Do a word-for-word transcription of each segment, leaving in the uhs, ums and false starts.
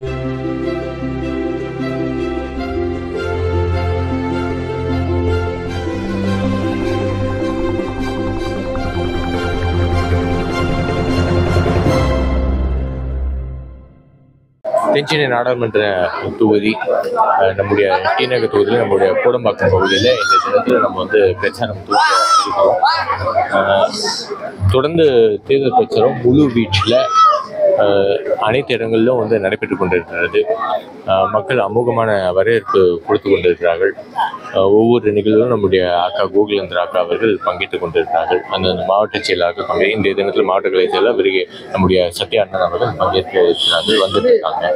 தென்சென்னை நாடாளுமன்ற தொகுதி நம்முடைய டி நகர் தொகுதியில் நம்முடைய கோடம்பாக்கம் பகுதியில் இந்த தினத்தில் நம்ம வந்து பிரச்சாரம் இருக்கிறோம். தொடர்ந்து தேர்தல் பிரச்சாரம் முழு வீச்சில் அனைத்து இடங்களிலும் வந்து நடைபெற்று கொண்டிருக்கிறது. மக்கள் அமோகமான வரவேற்பு கொடுத்து கொண்டிருக்கிறார்கள். ஒவ்வொரு நிகழ்வும் நம்முடைய அக்கா கோகுலேந்திரா அக்கா அவர்கள் பங்கேற்றுக் கொண்டிருக்கிறார்கள். அந்த மாவட்ட செயலாளர்கள் பங்கே இந்த தினத்தில் மாவட்ட கலை செயலாளர் விருகே நம்முடைய சத்யா அண்ணன் அவர்கள் பங்கேற்க இருக்கிறார்கள், வந்துட்டு இருக்காங்க.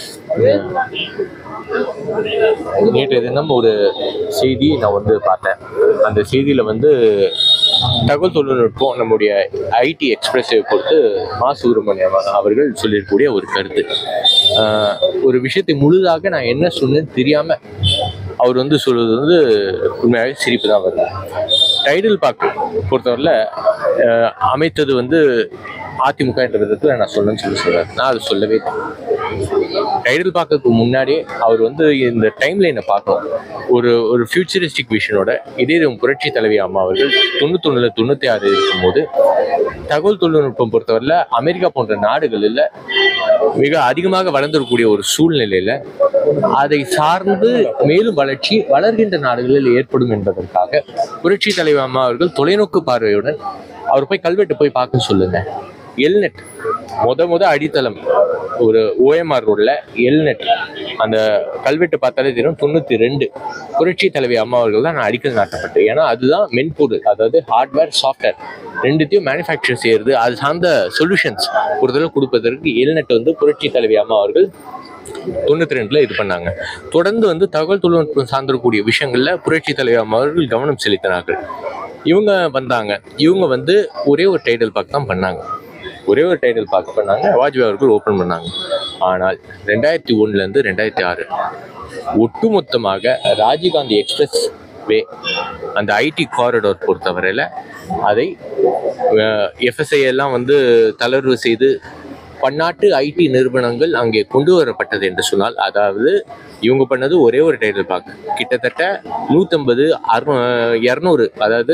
நேற்றைய தினம் ஒரு செய்தி நான் வந்து பார்த்தேன். அந்த செய்தியில் வந்து தகவல் தொழில்நுட்பம் நம்முடைய ஐடி எக்ஸ்பிரஸை பொறுத்து மா சுப்பிரமணியம் அவர்கள் சொல்லியிருக்கக்கூடிய ஒரு கருத்து. ஒரு விஷயத்தை முழுதாக நான் என்ன சொன்னேன்னு தெரியாமல் அவர் வந்து சொல்வது வந்து உண்மையாகவே சிரிப்பு தான் வருது. டைடல் பார்க் பொறுத்தவரையில் அமைத்தது வந்து அதிமுக என்ற விதத்தில் நான் சொன்னேன்னு சொல்லி சொல்கிறார். நான் அதை சொல்லவே இல்லை. டைடல் பார்க்கறதுக்கு முன்னாடியே அவர் வந்து இந்த டைம் லைனை பார்க்கணும். ஒரு ஒரு ஃபியூச்சரிஸ்டிக் விஷனோட இதே புரட்சி தலைவி அம்மா அவர்கள் தொண்ணூத்தொன்னுல தொண்ணூற்றி ஆறு இருக்கும்போது தகவல் தொழில்நுட்பம் பொறுத்தவரையில் அமெரிக்கா போன்ற நாடுகளில் மிக அதிகமாக வளர்ந்துடக்கூடிய ஒரு சூழ்நிலையில் அதை சார்ந்து மேலும் வளர்ச்சி வளர்கின்ற நாடுகளில் ஏற்படும் என்பதற்காக புரட்சி தலைவி அம்மா அவர்கள் தொலைநோக்கு பார்வையுடன் அவர் போய் கல்வெட்டு போய் பார்க்க சொல்லுங்க. எல்நெட் முத முத அடித்தளம் ஒரு ஓஎம்ஆர் ரோட்ல எல்நெட் அந்த கல்வெட்டு பார்த்தாலே தெரியும். தொண்ணூத்தி ரெண்டு புரட்சி தலைவி அம்மா அவர்கள் தான் நான் அடிக்கல் நாட்டப்பட்டு. ஏன்னா அதுதான் மென்பொருள், அதாவது ஹார்ட்வேர் சாஃப்ட்வேர் ரெண்டுத்தையும் மேனுஃபேக்சர் செய்யறது, அது சார்ந்த சொல்யூஷன்ஸ் பொறுத்தளவு கொடுப்பதற்கு எல்நெட் வந்து புரட்சி தலைவி அம்மா அவர்கள் தொண்ணூத்தி ரெண்டுல இது பண்ணாங்க. தொடர்ந்து வந்து தகவல் தொழில்நுட்பம் சார்ந்திருக்கக்கூடிய விஷயங்கள்ல புரட்சி தலைவி அம்மா அவர்கள் கவனம் செலுத்தினார்கள். இவங்க வந்தாங்க. இவங்க வந்து ஒரே ஒரு டைடல் பார்க் தான் பண்ணாங்க. ஒரே ஒரு டைடல் பார்க்க பண்ணாங்க. வாஜ்பாய் அவர்கள் ஓப்பன் பண்ணாங்க. ஆனால் ரெண்டாயிரத்தி ஒன்றுலேருந்து ரெண்டாயிரத்தி ஆறு ஒட்டுமொத்தமாக ராஜீவ்காந்தி எக்ஸ்பிரஸ் வே அந்த ஐடி காரிடோர் பொறுத்தவரையில் அதை எஃப்எஸ்ஐ எல்லாம் வந்து தளர்வு செய்து பன்னாட்டு ஐடி நிறுவனங்கள் அங்கே கொண்டு வரப்பட்டது என்று சொன்னால், அதாவது இவங்க பண்ணது ஒரே ஒரு டைடல் பார்க் கிட்டத்தட்ட நூற்றம்பது அறு இரநூறு அதாவது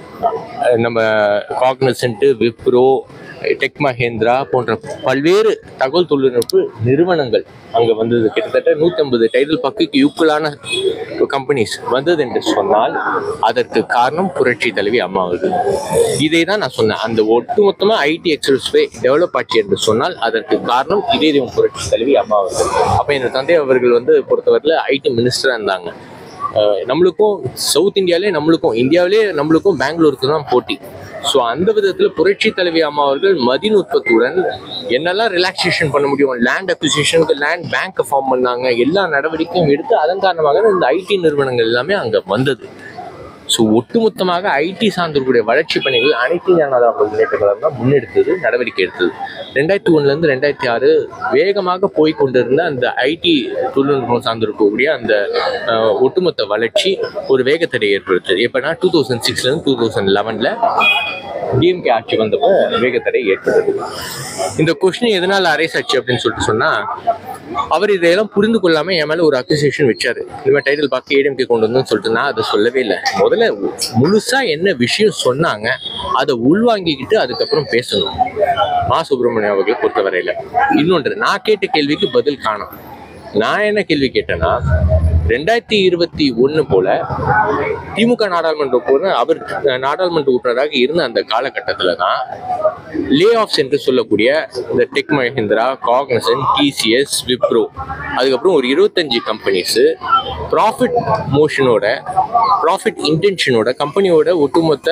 நம்ம காக்னிசன்ட், விப்ரோ, டெக் மஹேந்திரா போன்ற பல்வேறு தகவல் தொழில்நுட்ப நிறுவனங்கள் அங்கே வந்தது. கிட்டத்தட்ட நூற்றி ஐம்பது டைடல் பார்க்குக்கு ஈக்குவலான கம்பெனிஸ் வந்தது என்று சொன்னால் அதற்கு காரணம் புரட்சி தலைவி அம்மா அவர்கள். இதை தான் நான் சொன்னேன். அந்த ஒட்டுமொத்தமாக ஐடி எக்ஸ்பிரஸ் வே டெவலப் ஆச்சு என்று சொன்னால் அதற்கு காரணம் இதே தெய்வம் புரட்சி தலைவி அம்மா அவர்கள். அப்போ என் தந்தை அவர்கள் வந்து பொறுத்தவரையில் ஐடி மினிஸ்டராக இருந்தாங்க. நம்மளுக்கும் சவுத் இந்தியாவிலே நம்மளுக்கும் இந்தியாவிலே நம்மளுக்கும் பெங்களூருக்கு தான் போட்டி. ஸோ அந்த விதத்தில் புரட்சி தலைவி அம்மா அவர்கள் மதின் உற்பத்தியுடன் என்னெல்லாம் ரிலாக்ஸேஷன் பண்ண முடியும், லேண்ட் அக்விசிஷனுக்கு லேண்ட் பேங்க்கை ஃபார்ம் பண்ணாங்க. எல்லா நடவடிக்கையும் எடுத்து அதன் காரணமாக இந்த ஐடி நிறுவனங்கள் எல்லாமே அங்கே வந்தது. ஸோ ஒட்டுமொத்தமாக ஐடி சார்ந்திருக்கூடிய வளர்ச்சி பணிகள் அனைத்து ஜனதா முன்னேற்ற கழகம் தான் முன்னெடுத்தது, நடவடிக்கை எடுத்தது. ரெண்டாயிரத்தி ஒன்றுலேருந்து ரெண்டாயிரத்தி ஆறு வேகமாக போய் கொண்டிருந்த அந்த ஐடி தொழில்நுட்பம் சார்ந்திருக்கக்கூடிய அந்த ஒட்டுமொத்த வளர்ச்சி ஒரு வேகத்தடை ஏற்படுத்துது. எப்படின்னா டூ தௌசண்ட் சிக்ஸ்லேருந்து டூ தௌசண்ட் லெவனில் டிஎம்கே ஆட்சி வந்தப்போ வேகத்தடை ஏற்பட்டது. இந்த கொஸ்டின் எதனால் அரைஸ் ஆச்சு அப்படின்னு சொல்லிட்டு சொன்னால், அவர் இதையெல்லாம் புரிந்து கொள்ளாமல் என் மேலே ஒரு அக்யூசேஷன் வச்சாரு. இனிமேல் டைட்டில் பார்க்க ஏடிஎம்கே கொண்டு வந்து சொல்லிட்டு நான் அதை சொல்லவே இல்லை. முதல்ல முழுசாக என்ன விஷயம் சொன்னாங்க அதை உள்வாங்கிக்கிட்டு அதுக்கப்புறம் பேசணும் மா சுப்பிரமணியம் அவர்களை பொறுத்தவரையில். இன்னொன்று, நான் கேட்ட கேள்விக்கு பதில் காணும். நான் என்ன கேள்வி கேட்டேன்னா, ரெண்டாயிரத்தி இருபத்தி ஒன்று போல திமுக நாடாளுமன்ற போல அவர் நாடாளுமன்ற உறுப்பினராக இருந்த அந்த காலகட்டத்தில் தான் லே ஆஃப்ஸ் என்று சொல்லக்கூடிய இந்த Tech Mahindra, Cognizant, TCS, Wipro, அதுக்கப்புறம் ஒரு இருபத்தஞ்சு கம்பெனிஸு ப்ராஃபிட் மோஷனோட ப்ராஃபிட் இன்டென்ஷனோட கம்பெனியோட ஒட்டுமொத்த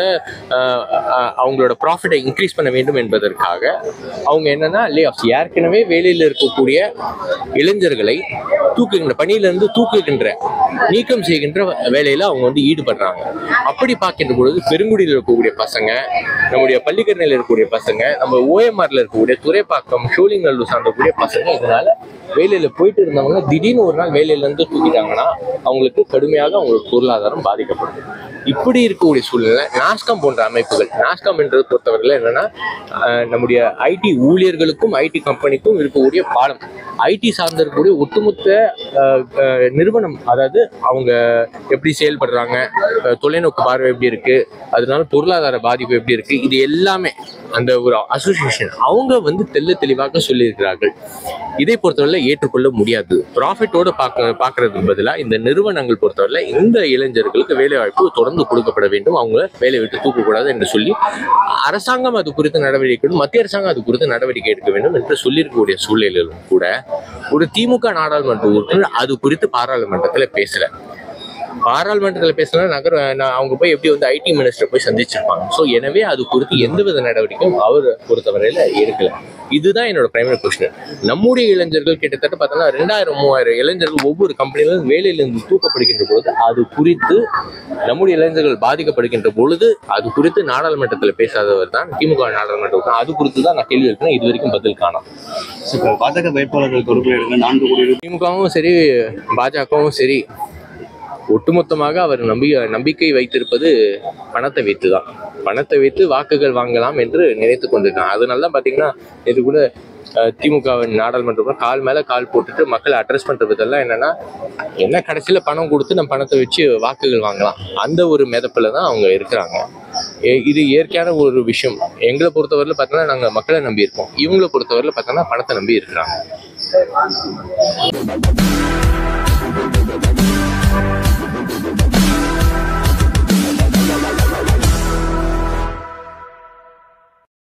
அவங்களோட ப்ராஃபிட்டை இன்க்ரீஸ் பண்ண வேண்டும் என்பதற்காக அவங்க என்னன்னா லே ஆஃப்ஸ், ஏற்கனவே வேலையில் இருக்கக்கூடிய இளைஞர்களை தூக்குகின்ற பணியிலிருந்து தூக்குகின்ற நீக்கம் செய்கின்ற வேலையில அவங்க வந்து ஈடுபடுறாங்க. அப்படி பார்க்கின்ற பொழுது பெருங்குடியில் இருக்கக்கூடிய பசங்க, நம்முடைய பள்ளிக்கரணையில் இருக்கக்கூடிய பசங்க, பசங்க, நம்ம ஓஎம்ஆர்ல இருக்கக்கூடிய துறைப்பாக்கம் ஷோலிங்கல்லூர் சார்ந்தக்கூடிய பசங்க இதனால வேலையில போயிட்டு இருந்தவங்க திடீர்னு ஒரு நாள் வேலையில இருந்து தூக்கிட்டாங்கன்னா அவங்களுக்கு கடுமையாக அவங்களோட பொருளாதாரம் பாதிக்கப்படுது. இப்படி இருக்கக்கூடிய சூழ்நிலை நாஸ்காம் போன்ற அமைப்புகள், நாஸ்காம் என்றது பொறுத்தவரையில் என்னன்னா நம்முடைய ஐடி ஊழியர்களுக்கும் ஐடி கம்பெனிக்கும் இருக்கக்கூடிய பாலம், ஐடி சார்ந்த இருக்கக்கூடிய ஒட்டுமொத்த நிறுவனம், அதாவது அவங்க எப்படி செயல்படுறாங்க, தொலைநோக்கு பார்வை எப்படி இருக்கு, அதனால பொருளாதார பாதிப்பு எப்படி இருக்கு, இது எல்லாமே அந்த ஒரு அசோசியேஷன் அவங்க வந்து தெல்ல தெளிவாக சொல்லியிருக்கிறார்கள். இதை பொறுத்தவரை ஏற்றுக்கொள்ள முடியாது. ப்ராஃபிட்டோட பார்க்க பார்க்கறதுக்கு பதிலாக இந்த நிறுவனங்கள் பொறுத்தவரை இந்த இளைஞர்களுக்கு வேலை வாய்ப்பு தொடர்ந்து கொடுக்கப்பட வேண்டும், அவங்க வேலையை விட்டு தூக்கக்கூடாது என்று சொல்லி அரசாங்கம் அது குறித்து நடவடிக்கை, மத்திய அரசாங்கம் அது குறித்து நடவடிக்கை எடுக்க வேண்டும் என்று சொல்லியிருக்கக்கூடிய சூழ்நிலையிலும் கூட ஒரு திமுக நாடாளுமன்ற உறுப்பினர் அது குறித்து பாராளுமன்றத்தில் பேசல. பாராளுமன்றத்தில் பேசினா நகர அவங்க போய் எப்படி வந்து ஐடி மினிஸ்டர் போய் சந்திச்சிருப்பாங்க. ஸோ எனவே அது குறித்து எந்தவித நடவடிக்கையும் அவர் பொறுத்தவரையில எடுக்கல. இதுதான் என்னோட பிரைமரி கொஸ்டின். நம்முடைய இளைஞர்கள் கிட்டத்தட்ட பார்த்தோம்னா ரெண்டாயிரம் மூவாயிரம் இளைஞர்கள் ஒவ்வொரு கம்பெனிலும் வேலையிலிருந்து தூக்கப்படுகின்ற பொழுது அது குறித்து நம்முடைய இளைஞர்கள் பாதிக்கப்படுகின்ற பொழுது அது குறித்து நாடாளுமன்றத்தில் பேசாதவர் தான் திமுக நாடாளுமன்றம். அது குறித்து தான் நான் கேள்வி எழுப்பினேன், இது வரைக்கும் பதில் காணோம். பாஜக வேட்பாளர்கள் பொறுப்பில் நான்கு கோடி திமுகவும் சரி பாஜகவும் சரி ஒட்டுமொத்தமாக அவர் நம்பி நம்பிக்கை வைத்திருப்பது பணத்தை வைத்து தான். பணத்தை வைத்து வாக்குகள் வாங்கலாம் என்று நினைத்து கொண்டிருக்காங்க. அதனால தான் பார்த்தீங்கன்னா இது கூட திமுகவின் நாடாளுமன்றம் கால் மேலே கால் போட்டுட்டு மக்களை அட்ரஸ் பண்ணுறதெல்லாம் என்னன்னா, என்ன கடைசியில் பணம் கொடுத்து நம்ம பணத்தை வச்சு வாக்குகள் வாங்கலாம், அந்த ஒரு மிதப்பில் தான் அவங்க இருக்கிறாங்க. இது இயற்கையான ஒரு விஷயம். எங்களை பொறுத்தவரையில் பார்த்தோன்னா நாங்கள் மக்களை நம்பி இருக்கோம், இவங்களை பொறுத்தவரையில் பார்த்தோன்னா பணத்தை நம்பி இருக்கிறாங்க. We'll be right back.